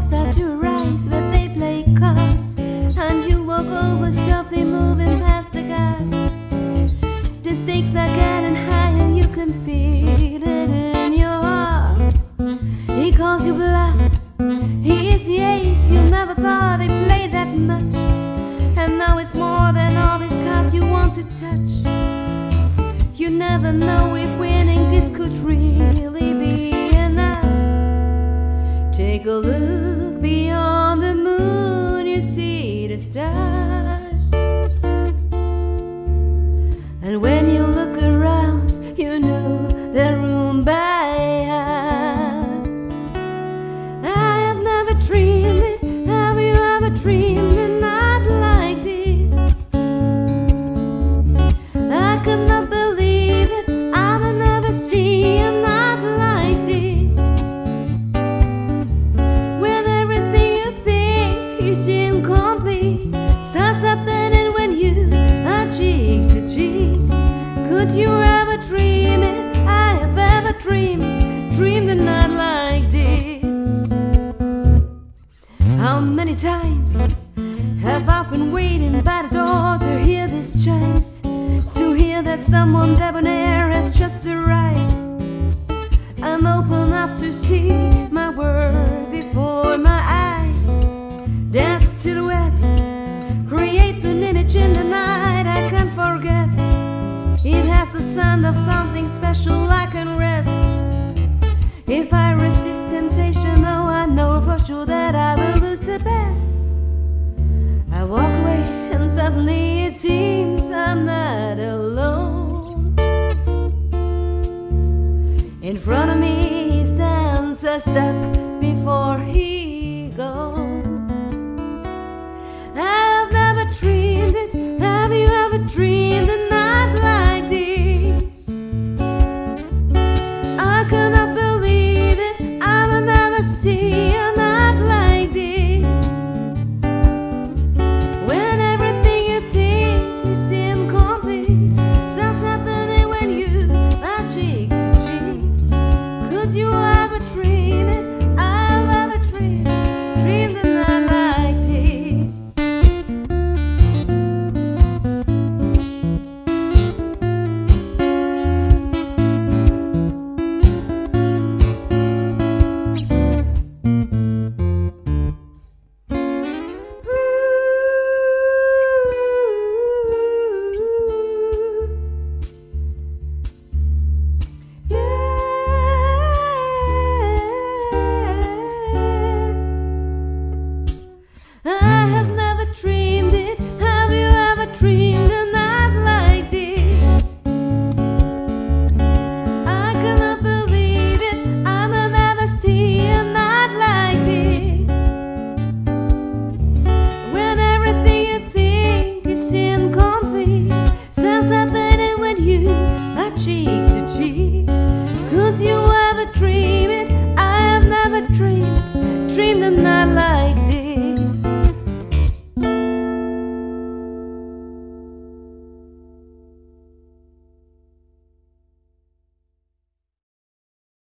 start to rise where they play cards, and you walk over softly moving past the guards. The stakes are getting high and you can feel it in your heart. He calls you bluff, he is the ace. You never thought they played that much, and now it's more than all these cards you want to touch. You never know if winning this could really be enough. Take a look beyond the moon, you see the stars. And when you look around, you know the room by half. I have never dreamed it. Have you ever dreamed a night like this? I could not believe it. I've never seen a night like this, when everything you think is incomplete starts happening when you are cheek to cheek. Could you ever dream it? I have ever dreamed a night like this. How many times have I been waiting by the door to hear these chimes, to hear that someone debonair has just arrived, and open up to see my world before my eyes. That silhouette creates an image in the night I can't forget. It has the sound of something special I can rest. If I resist temptation, oh, I know for sure that I will lose the best. I walk away and suddenly it seems I'm not alone. In front of me stands a step